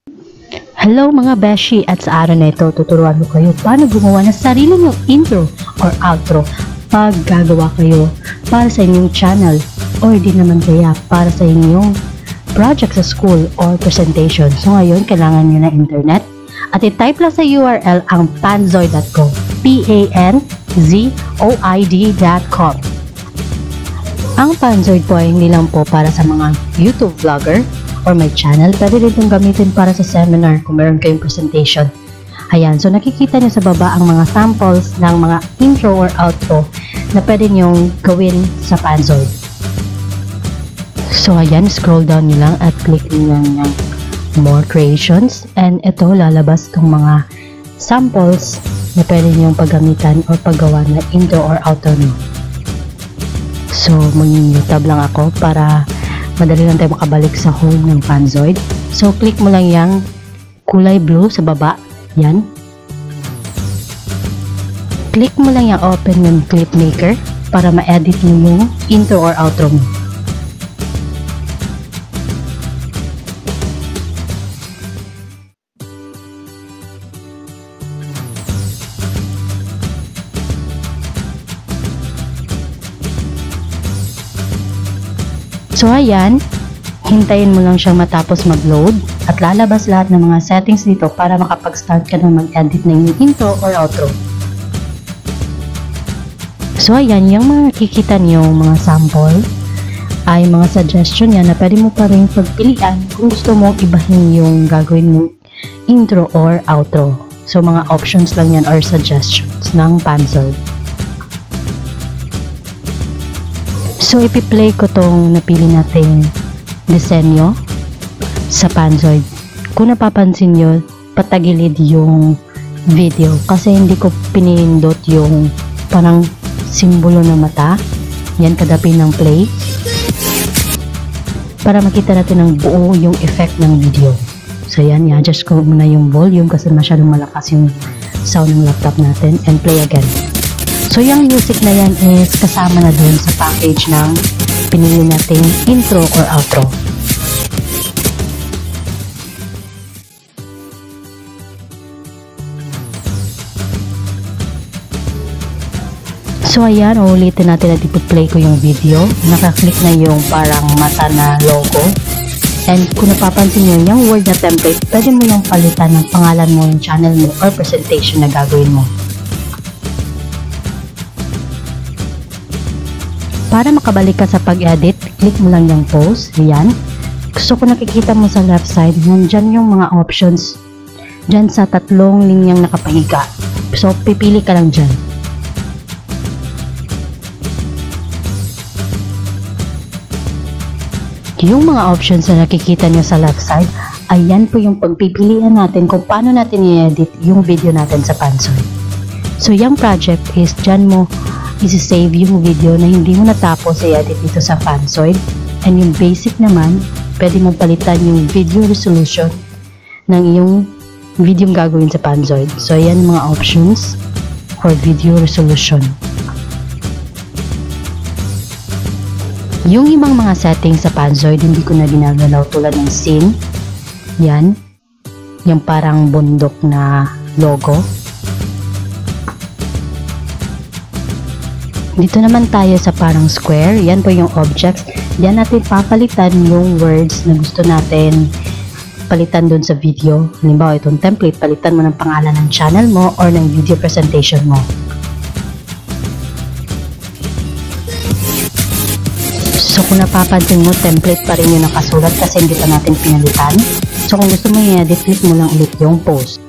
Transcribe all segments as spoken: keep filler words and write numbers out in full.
Hello mga beshi, at sa araw na ito tuturuan ko kayo paano gumawa ng sarili nyong intro or outro pag gagawa kayo para sa inyong channel or di naman kaya para sa inyong project sa school or presentation. So ngayon kailangan nyo na internet at i-type lang sa U R L ang panzoid dot com, P A N Z O I D dot com. Ang Panzoid po ay hindi lang po para sa mga YouTube vlogger or may channel, pwede rin itong gamitin para sa seminar kung meron kayong presentation. Ayan, so nakikita nyo sa baba ang mga samples ng mga intro or outro na pwede nyong gawin sa Panzoid. So ayan, scroll down nyo lang at click nyo lang yung more creations, and ito lalabas itong mga samples na pwede nyong paggamitan o paggawa na intro or outro nyo. So mag-tab lang ako para madali lang tayo makabalik sa home ng Panzoid. So, click mo lang yung kulay blue sa baba. Yan. Click mo lang yung open yung clip maker para ma-edit mo yung intro or outro mo. So ayan, hintayin mo lang siyang matapos mag-load at lalabas lahat ng mga settings dito para makapag-start ka na mag-edit ng yung intro or outro. So ayan, yung mga nakikita niyo mga sample ay mga suggestion yan na pwede mo pa rin pagpilian kung gusto mo ibahin yung gagawin mong intro or outro. So mga options lang yan or suggestions ng Panzoid. So, ipi-play ko tong napili nating disenyo sa Panzoid. Kung napapansin nyo, patagilid yung video kasi hindi ko pinindot yung parang simbolo ng mata. Yan, kadapi ng play. Para makita natin ng buo yung effect ng video. So, yan, i-adjust ko muna yung volume kasi masyadong malakas yung sound ng laptop natin, and play again. So, yung music na yan is kasama na dun sa package ng pinili nating intro or outro. So, ayan, ulitin natin at ipi-play ko yung video. Nakaklik na yung parang mata na logo. And kung napapansin nyo, yung word na template, pwede mo yung palitan ng pangalan mo, yung channel mo, or presentation na gagawin mo. Para makabalik ka sa pag-edit, click mo lang yung pause. Ayan. So, kung nakikita mo sa left side, nandyan yung mga options. Dyan sa tatlong linyang nakapahiga. So, pipili ka lang dyan. Yung mga options na nakikita nyo sa left side, ayan po yung pagpipilian natin kung paano natin i-edit yung video natin sa Panzoid. So, yung project is dyan mo isi-save yung video na hindi mo natapos i-edit dito sa Panzoid. And yung basic naman, pwede mong palitan yung video resolution ng iyong video gagawin sa Panzoid. So, ayan mga options for video resolution. Yung ibang mga settings sa Panzoid, hindi ko na ginagalaw tulad ng scene. Yan. Yung parang bundok na logo. Dito naman tayo sa parang square. Yan po yung objects. Diyan natin papalitan yung words na gusto natin palitan dun sa video. Halimbawa, itong template, palitan mo ng pangalan ng channel mo or ng video presentation mo. So, kung napapansin mo, template pa rin yung nakasulat kasi hindi pa natin pinalitan. So, kung gusto mo i-edit, click mo lang ulit yung post.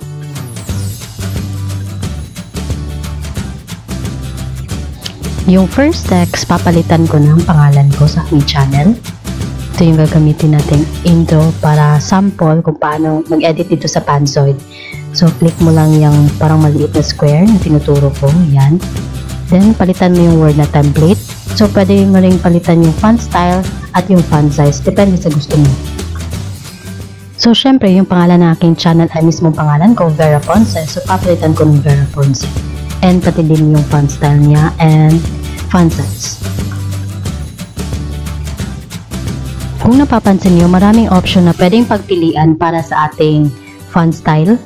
Yung first text, papalitan ko ng pangalan ko sa aking channel. Ito yung gagamitin natin intro para sample kung paano mag-edit dito sa Panzoid. So, click mo lang yung parang maliit na square na tinuturo ko. Yan. Then, palitan mo yung word na template. So, pwede mo rin palitan yung font style at yung font size. Depende sa gusto mo. So, syempre, yung pangalan ng aking channel ay mismong pangalan ko, Vera Ponce. So, papalitan ko ng Vera Ponce. And pati din yung font style niya and font size. Kung napapansin nyo, maraming option na pwedeng pagpilian para sa ating font style.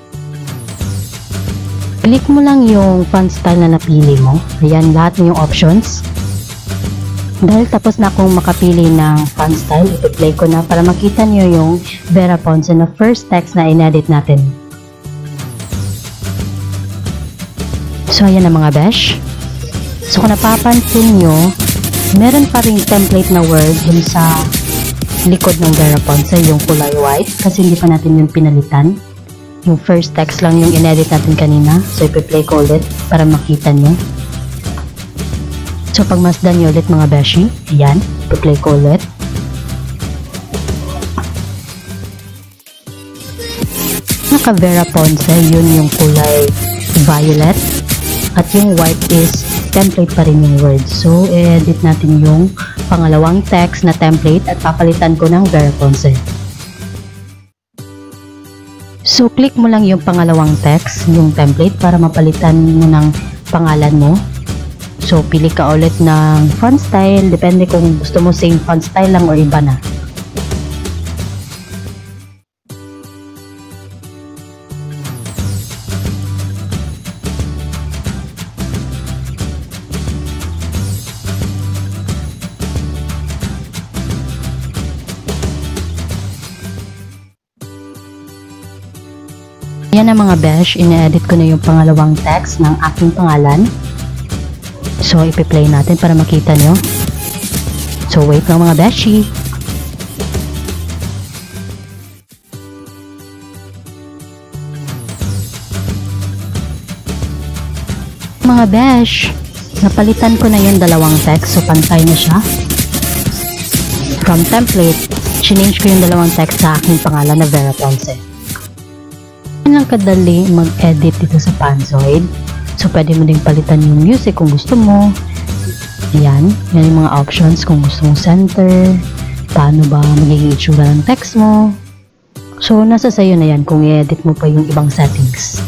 Click mo lang yung font style na napili mo. Ayan, lahat ng yung options. Dahil tapos na akong makapili ng font style, ipi-play ko na para makita nyo yung Vera Ponce na first text na inedit natin. So, ayan na mga besh. So, kung napapansin nyo, meron pa ring template na word dun sa likod ng Vera Ponce, yung kulay white, kasi hindi pa natin yung pinalitan. Yung first text lang yung inedit natin kanina. So, ipi-play ko ulit para makita nyo. So, pagmasdan nyo ulit mga beshi, ayan, ipi-play ko ulit. Naka Vera Ponce, yun yung kulay violet. At yung white is template pa rin yung word. So, i-edit natin yung pangalawang text na template at papalitan ko ng Vera Ponce. So, click mo lang yung pangalawang text, yung template, para mapalitan mo ng pangalan mo. So, pili ka ulit ng font style. Depende kung gusto mo same font style lang o iba na. Yan ang mga besh, ine-edit ko na yung pangalawang text ng aking pangalan. So, ipi-play natin para makita nyo. So, wait lang mga beshi. Mga besh, napalitan ko na yung dalawang text, so pantay na siya. From template, change ko yung dalawang text sa aking pangalan na Vera Ponce. Yan lang kadali mag-edit dito sa Panzoid. So, pwede mo din palitan yung music kung gusto mo. Ayan, yan yung mga options kung gusto mong center, paano ba magiging itsura ng text mo. So, nasa sayo na yan kung i-edit mo pa yung ibang settings.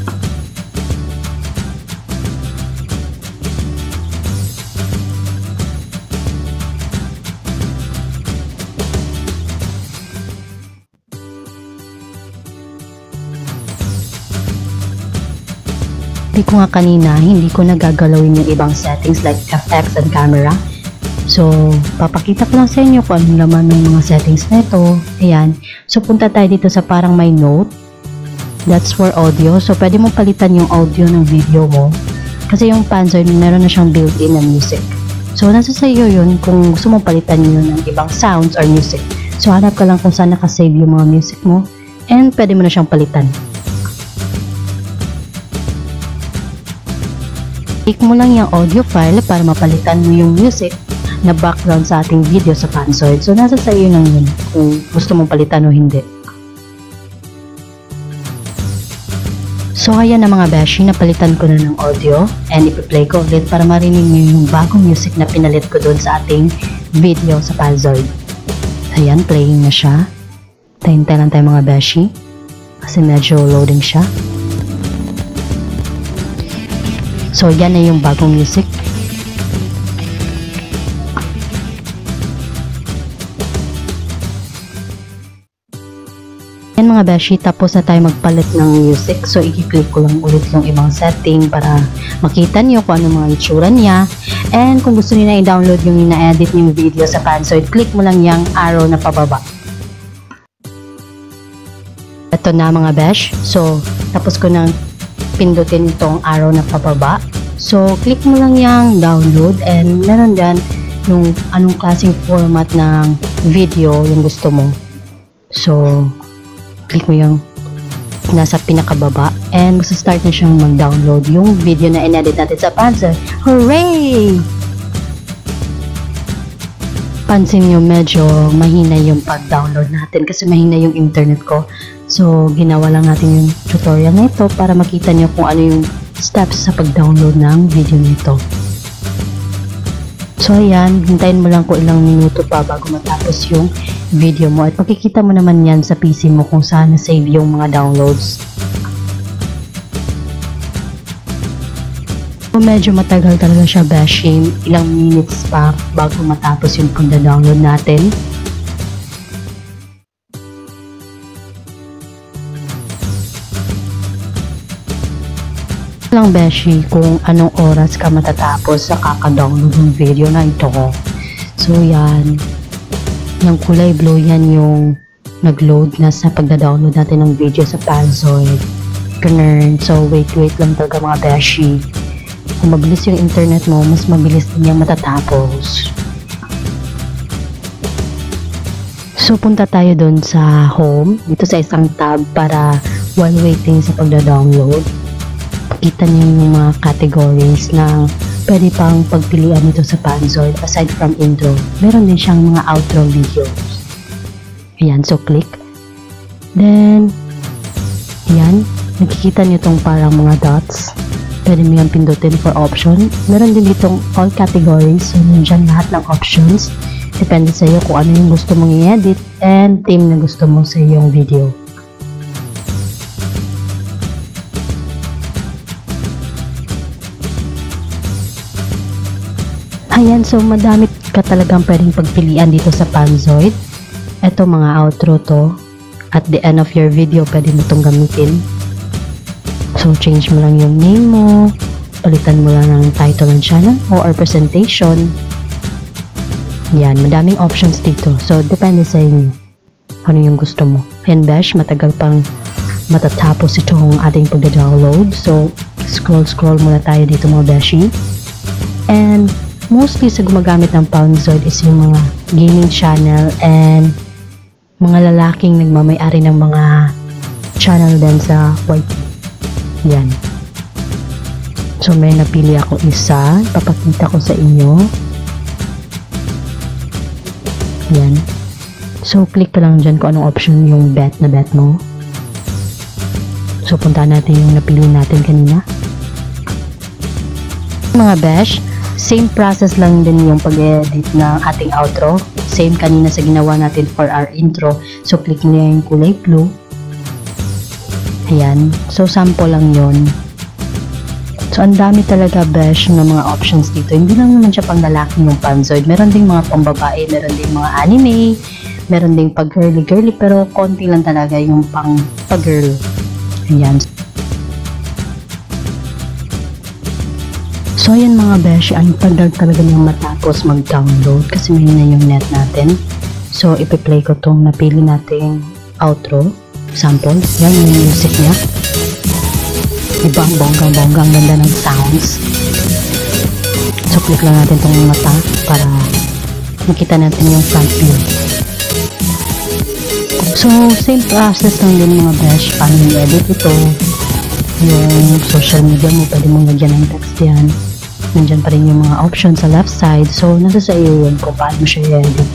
Ko nga kanina, hindi ko nagagalawin yung ibang settings like F X and camera. So, papakita ko lang sa inyo kung anong laman ng mga settings na ito. Ayan. So, punta tayo dito sa parang may note. That's for audio. So, pwede mong palitan yung audio ng video mo. Kasi yung Panzoid, meron na siyang built-in na music. So, nasa sa iyo yun kung gusto mong palitan yun ng ibang sounds or music. So, hanap ka lang kung saan nakasave yung mga music mo. And, pwede mo na siyang palitan. Click mo lang yung audio file para mapalitan mo yung music na background sa ating video sa Panzoid. So, nasa sa iyo lang yun kung gusto mong palitan o hindi. So, ayan na mga beshi, napalitan ko na ng audio and ipi-play ko ulit para marinig nyo yung bagong music na pinalit ko doon sa ating video sa Panzoid. Ayan, playing na siya. Tahintay lang tayo mga beshi kasi medyo loading siya. So, yan na yung bagong music. Yan mga beshi, tapos na tayo magpalit ng music. So, i-click ko lang ulit yung ibang setting para makita nyo kung ano mga itsura niya. And kung gusto niyo na i-download yung ina-edit yung video sa Panzoid, click mo lang yung arrow na pababa. Ito na mga besh. So, tapos ko nang pindutin itong arrow na pababa. So, click mo lang yung download and meron dyan yung anong klaseng format ng video yung gusto mo. So, click mo yung nasa pinakababa and magsa-start na siyang mag-download yung video na inedit natin sa Panzoid. Hooray! Pansin nyo, medyo mahina yung pag-download natin kasi mahina yung internet ko. So, ginawa lang natin yung tutorial na ito para makita nyo kung ano yung steps sa pag-download ng video nito. So, ayan, hintayin mo lang kung ilang minuto pa bago matapos yung video mo. At makikita mo naman yan sa P C mo kung saan na-save yung mga downloads. So, medyo matagal talaga siya, besh. Ilang minutes pa bago matapos yung pag-download natin. lang beshi kung anong oras ka matatapos sa kaka-download ng video na ito. So yan, yung kulay blue yan yung nag-load na sa pagda-download natin ng video sa Panzoid. Ganun. So wait wait lang talaga mga beshi. Kung mabilis yung internet mo, mas mabilis din yung matatapos. So, punta tayo dun sa home, dito sa isang tab para while waiting sa pagda-download. Pakita niyo yung mga categories na pwede pang pagpilian nito sa Panzoid aside from intro. Meron din siyang mga outro videos. Ayan, so click. Then, ayan, nakikita niyo itong parang mga dots. Pwede mo yan pindutin for option. Meron din ditong all categories. So, nandiyan lahat ng options. Depende sa iyo kung ano yung gusto mong i-edit and theme na gusto mo sa iyong video. Ayan, so madami ka talagang pwedeng pagpilian dito sa Panzoid. Ito mga outro to. At the end of your video, pwede mo itong gamitin. So, change mo lang yung name mo, palitan mo lang ng title ng channel o or presentation. Yan, madaming options dito. So, depende sa inyo. Ano yung gusto mo. And besh, matagal pang matatapos itong ating pagda-download. So, scroll-scroll muna tayo dito mga beshi. And, mostly sa gumagamit ng Panzoid is yung mga gaming channel and mga lalaking nagmamay-ari ng mga channel din sa Y T. Yan. So, may napili ako isa. Papakita ko sa inyo. Yan. So, click ka lang dyan kung anong option yung bet na bet mo. So, punta natin yung napili natin kanina. Mga besh, same process lang din yung pag-edit ng ating outro. Same kanina sa ginawa natin for our intro. So, click niyo yung kulay blue. Ayan. So, sample lang yun. So, ang dami talaga besh ng mga options dito. Hindi lang naman siya pang lalaki yung Panzoid. Meron ding mga pang babae, meron ding mga anime, meron ding pag girly girly, pero konti lang talaga yung pang pag girl. Ayan. So, ayan mga besh, ang tagal talaga niyang matapos mag-download kasi may na yung net natin. So, ipi-play ko tong napili nating outro, sample. Yan yung music niya. Diba ang bonggang-bonggang ganda ng sounds. So, click lang natin itong mata para makita natin yung front view. So, same process lang din mga besh. Paano i-edit ito? Yung social media mo, pwede mong lagyan ng text yan. Nandyan pa rin yung mga options sa left side. So, nasa sa iyo yun kung paano mo siya i-edit.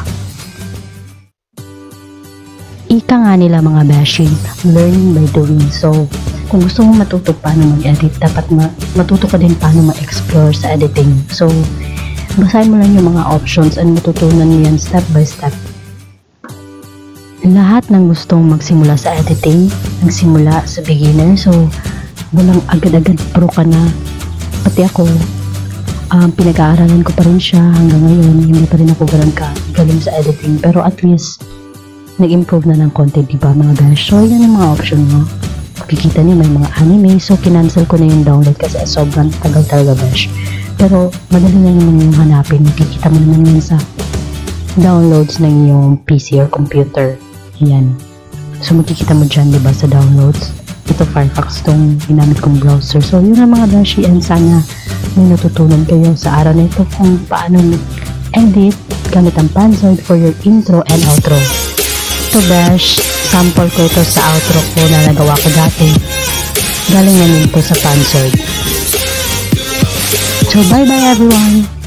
Ika nga nila mga beshi, learning by doing. So, kung gusto mong matuto paano mag-edit, dapat ma matuto ka din paano ma-explore sa editing. So, basahin mo lang yung mga options and matutunan mo yan step by step. Lahat ng gustong magsimula sa editing, nagsimula sa beginner. So, walang agad-agad pro ka na. Pati ako, um, pinag-aaralan ko pa rin siya hanggang ngayon. Hindi pa rin ako ganun ka galing sa editing. Pero at least, nag-improve na ng konti, diba mga besh? So, yan ang mga option mo. Kikita niyo may mga anime, so kinancel ko na yung download kasi sobrang tagal talaga besh. Pero madali na naman yung hanapin, makikita mo naman yun sa downloads ng yung P C or computer. Yan. So makikita mo dyan diba sa downloads. Ito Firefox tong ginamit kong browser. So yun ang mga beshi, and sana may natutunan kayo sa araw na ito kung paano edit gamit ang Panzoid for your intro and outro. Ito besh, sample ko ito sa outro ko na nagawa ko dati. Galing na nito sa Panzoid. So bye bye everyone!